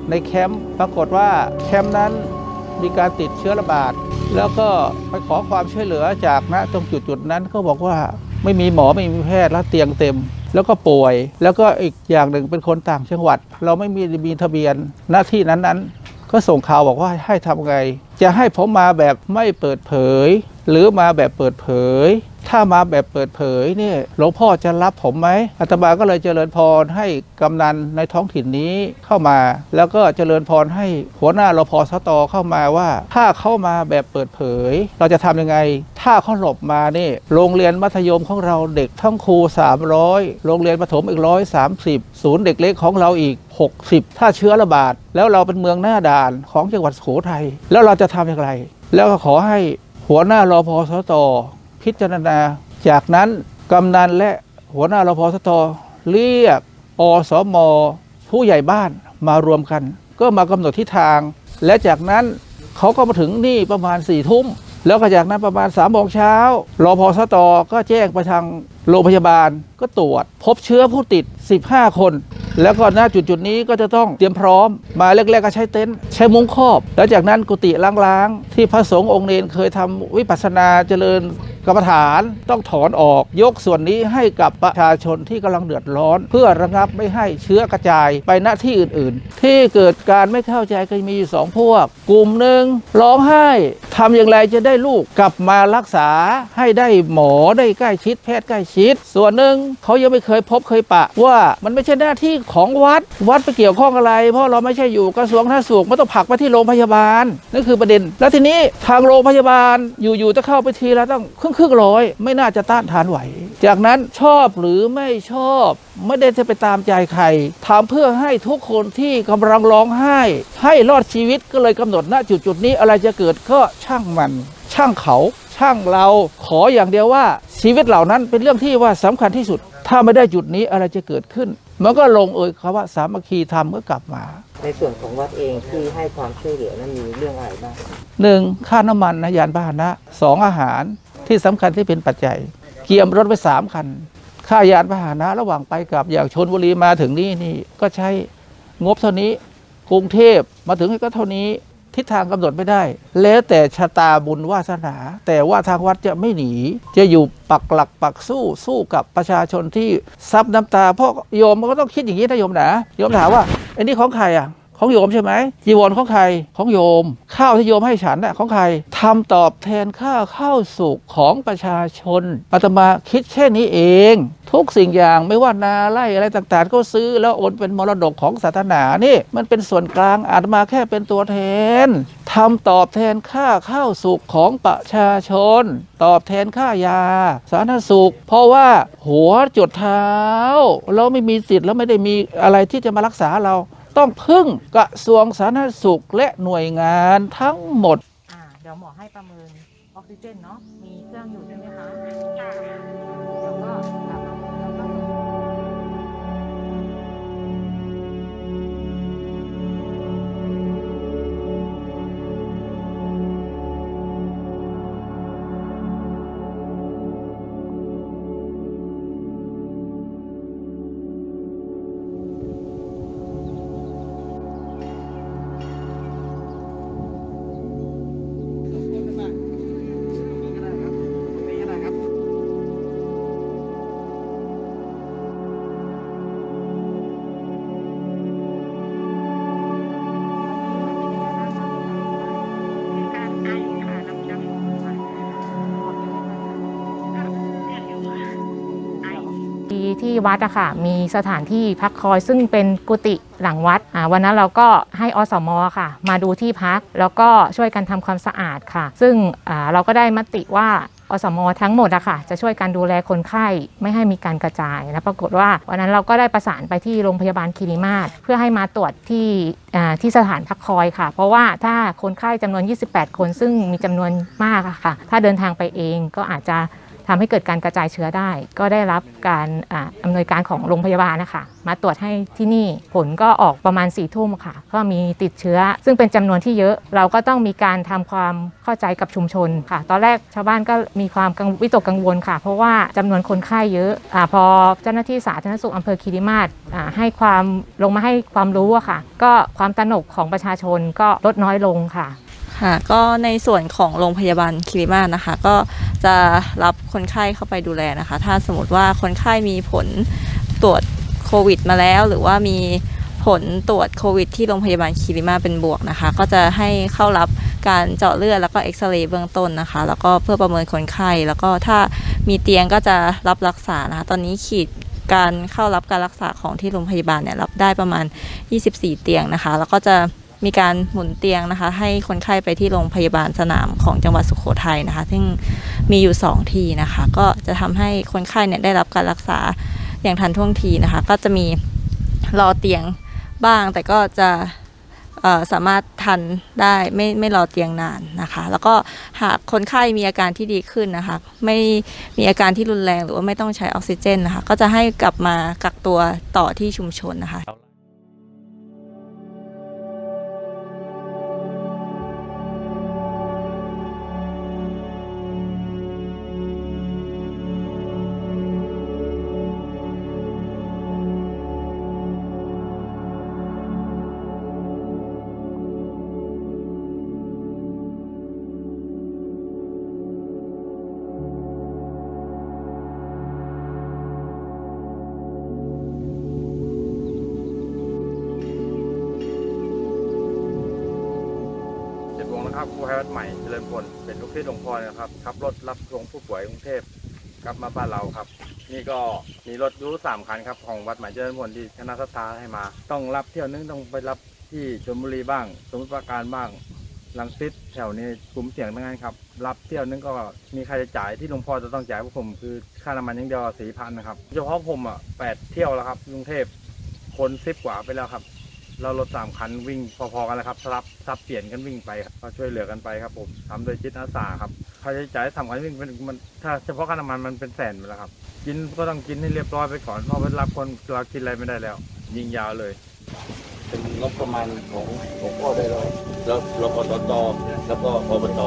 ในแคมป์ปรากฏว่าแคมป์นั้นมีการติดเชื้อระบาดแล้วก็ไปขอความช่วยเหลือจากณตรงจุดนั้นก็บอกว่าไม่มีหมอไม่มีแพทย์แล้วเตียงเต็มแล้วก็ป่วยแล้วก็อีกอย่างหนึ่งเป็นคนต่างจังหวัดเราไม่มีทะเบียนหน้าที่นั้นก็ส่งข่าวบอกว่าให้ทำไงจะให้ผมมาแบบไม่เปิดเผยหรือมาแบบเปิดเผยถ้ามาแบบเปิดเผยเนี่ยหลวงพ่อจะรับผมไหมอาตมาก็เลยเจริญพรให้กำนันในท้องถิ่นนี้เข้ามาแล้วก็เจริญพรให้หัวหน้ารพสตเข้ามาว่าถ้าเข้ามาแบบเปิดเผยเราจะทำยังไงถ้าเขาหลบมานี่โรงเรียนมัธยมของเราเด็กทั้งครู300โรงเรียนประถมอีก130ศูนย์เด็กเล็กของเราอีก60ถ้าเชื้อระบาดแล้วเราเป็นเมืองหน้าด่านของจังหวัดสุโขทัยแล้วเราจะทำอย่างไรแล้วก็ขอให้หัวหน้ารพสตพิจารณาจากนั้นกำนันและหัวหน้ารพสตเรียกอสมผู้ใหญ่บ้านมารวมกันก็มากำหนดทิศทางและจากนั้นเขาก็มาถึงนี่ประมาณ4 ทุ่มแล้วก็จากนั้นประมาณ3 โมงเช้ารพสตก็แจ้งไปทางโรงพยาบาลก็ตรวจพบเชื้อผู้ติด15 คนแล้วก็ณจุดนี้ก็จะต้องเตรียมพร้อมมาแรกๆก็ใช้เต็นท์ใช้มุ้งครอบแล้วจากนั้นกุฏิล้างๆที่พระสงฆ์องค์เนรเคยทำวิปัสสนาเจริญกรรมฐานต้องถอนออกยกส่วนนี้ให้กับประชาชนที่กำลังเดือดร้อนเพื่อระงับไม่ให้เชื้อกระจายไปณที่อื่นๆที่เกิดการไม่เข้าใจก็มีอยู่2 พวกกลุ่มหนึ่งร้องไห้ทำอย่างไรจะได้ลูกกลับมารักษาให้ได้หมอได้ใกล้ชิดแพทย์ใกล้ชิดส่วนหนึ่งเขายังไม่เคยพบเคยปะว่ามันไม่ใช่หน้าที่ของวัดไปเกี่ยวข้องอะไรเพราะเราไม่ใช่อยู่กระทรวงสาธารณสุขไม่ต้องผลักไปที่โรงพยาบาลนั่นคือประเด็นแล้วทีนี้ทางโรงพยาบาลอยู่ๆจะเข้าไปทีละต้องครึ่งร้อยไม่น่าจะต้านทานไหวจากนั้นชอบหรือไม่ชอบไม่ได้จะไปตามใจใครทำเพื่อให้ทุกคนที่กำลังร้องไห้ให้รอดชีวิตก็เลยกำหนดณจุดนี้อะไรจะเกิดก็ช่างมันช่างเขาช่างเราขออย่างเดียวว่าชีวิตเหล่านั้นเป็นเรื่องที่ว่าสำคัญที่สุดถ้าไม่ได้จุดนี้อะไรจะเกิดขึ้นมันก็ลงเอยคำว่าสามัคคีธรรมก็กลับมาในส่วนของวัดเองที่ให้ความช่วยเหลือนั้นมีเรื่องอะไรบ้าง 1ค่าน้ำมันยานพาหนะ2อาหารที่สำคัญที่เป็นปัจจัยเกียมรถไป3 คันค่ายานพาหนะระหว่างไปกับอย่างชลบุรีมาถึงนี่ก็ใช้งบเท่านี้กรุงเทพมาถึงก็เท่านี้ทิศทางกำหนดไม่ได้แล้วแต่ชะตาบุญวาสนาแต่ว่าทางวัดจะไม่หนีจะอยู่ปักหลักปักสู้กับประชาชนที่ซับน้ำตาเพราะโยมมันก็ต้องคิดอย่างนี้นะโยมนะโยมถามว่าไอ้นี่ของใครอ่ะของโยมใช่ไหมจีวรของใครของโยมข้าวที่โยมให้ฉันน่ะของใครทำตอบแทนค่าข้าวสุกของประชาชนอาตมาคิดแค่นี้เองทุกสิ่งอย่างไม่ว่านาไร่อะไรต่างๆก็ซื้อแล้วโอนเป็นมรดกของศาสนานี่มันเป็นส่วนกลางอาตมาแค่เป็นตัวแทนทำตอบแทนค่าข้าวสุกของประชาชนตอบแทนค่ายาสาธารณสุขเพราะว่าหัวจดเท้าเราไม่มีสิทธิ์แล้วไม่ได้มีอะไรที่จะมารักษาเราต้องพึ่งกระทรวงสาธารณสุขและหน่วยงานทั้งหมดเดี๋ยวหมอให้ประเมินออกซิเจนเนาะมีเครื่องอยู่ใช่ไหมคะแล้วก็ที่วัดอะค่ะมีสถานที่พักคอยซึ่งเป็นกุฏิหลังวัดวันนั้นเราก็ให้อสม.ค่ะมาดูที่พักแล้วก็ช่วยกันทำความสะอาดค่ะซึ่งเราก็ได้มติว่าอสม.ทั้งหมดอะค่ะจะช่วยกันดูแลคนไข้ไม่ให้มีการกระจายและปรากฏว่าวันนั้นเราก็ได้ประสานไปที่โรงพยาบาลคีรีมาศเพื่อให้มาตรวจที่สถานพักคอยค่ะเพราะว่าถ้าคนไข้จำนวน28 คนซึ่งมีจำนวนมากค่ะถ้าเดินทางไปเองก็อาจจะทำให้เกิดการกระจายเชื้อได้ก็ได้รับการอำนวยการของโรงพยาบาลนะคะมาตรวจให้ที่นี่ผลก็ออกประมาณ4 ทุ่มค่ะก็มีติดเชื้อซึ่งเป็นจำนวนที่เยอะเราก็ต้องมีการทำความเข้าใจกับชุมชนค่ะตอนแรกชาวบ้านก็มีความวิตกกังวลค่ะเพราะว่าจำนวนคนไข้เยอะพอเจ้าหน้าที่สาธารณสุขอำเภอคีรีมาศให้ความลงมาให้ความรู้อะค่ะก็ความตระหนกของประชาชนก็ลดน้อยลงค่ะค่ะก็ในส่วนของโรงพยาบาลคีรีมาศนะคะก็จะรับคนไข้เข้าไปดูแลนะคะถ้าสมมติว่าคนไข้มีผลตรวจโควิดมาแล้วหรือว่ามีผลตรวจโควิดที่โรงพยาบาลคีรีมาศเป็นบวกนะคะก็จะให้เข้ารับการเจาะเลือดแล้วก็เอ็กซเรย์เบื้องต้นนะคะแล้วก็เพื่อประเมินคนไข้แล้วก็ถ้ามีเตียงก็จะรับรักษานะคะตอนนี้ขีดการเข้ารับการรักษาของที่โรงพยาบาลเนี่ยรับได้ประมาณ24 เตียงนะคะแล้วก็จะมีการหมุนเตียงนะคะให้คนไข้ไปที่โรงพยาบาลสนามของจังหวัดสุโขทัยนะคะซึ่งมีอยู่2 ที่นะคะก็จะทำให้คนไข้เนี่ยได้รับการรักษาอย่างทันท่วงทีนะคะก็จะมีรอเตียงบ้างแต่ก็จะสามารถทันได้ไม่รอเตียงนานนะคะแล้วก็หากคนไข้มีอาการที่ดีขึ้นนะคะไม่มีอาการที่รุนแรงหรือว่าไม่ต้องใช้ออกซิเจนนะคะก็จะให้กลับมากักตัวต่อที่ชุมชนนะคะครับครูไฮวัดใหม่เจริญพลเป็นลูกศิษย์หลวงพ่อนะครับขับรถรับส่งผู้ป่วยกรุงเทพกลับมาบ้านเราครับนี่ก็มีรถยู3 คันครับของวัดใหม่เจริญพลที่คณะศรัทธาให้มาต้องรับเที่ยวนึงต้องไปรับที่ชลบุรีบ้างสมุทรปราการบ้างรังสิตแถวนี้กลุ่มเสี่ยงทั้งนั้นครับรับเที่ยวนึงก็มีค่าใช้จ่ายที่หลวงพ่อจะต้องจ่ายพวกผมคือค่าน้ำมันอย่างเดียว4,000นะครับเฉพาะผม8 เที่ยวแล้วครับกรุงเทพคน10 กว่าไปแล้วครับเรารถ3 คันวิ่งพอๆกันแล้วครับสับเปลี่ยนกันวิ่งไปครับก็ช่วยเหลือกันไปครับผมทำโดยจิตอาสาครับค่าใช้จ่ายสำคัญวิ่งมันถ้าเฉพาะค่าน้ำมันมันเป็นแสนไปแล้วครับกินก็ต้องกินให้เรียบร้อยไปก่อนเพราะว่ารับคนเรากินอะไรไม่ได้แล้วยิงยาวเลยเป็นงบประมาณของพ่อได้เลยแล้วรพสตแล้วก็อบต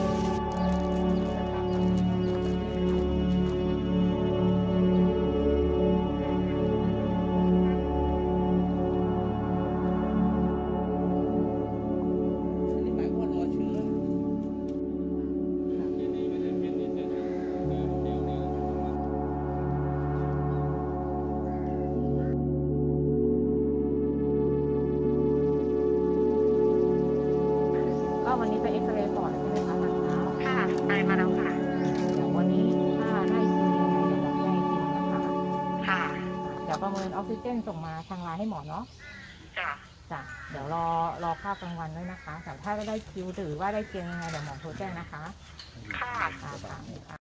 วันนี้ไปเอ็กซเรย์ปอดใช่ไหมคะตอนเช้าค่ะไปมาแล้วค่ะเดี๋ยววันนี้ถ้าได้จริงยังไงเดี๋ยวบอกแจ้งอีกทีนะคะค่ะเดี๋ยวประเมินออกซิเจนส่งมาทางไลน์ให้หมอเนาะจ้ะเดี๋ยวรอข้าวกลางวันด้วยนะคะแต่ถ้าได้คิวหรือว่าได้เตียงยังไงเดี๋ยวหมอโทรแจ้งนะคะค่ะ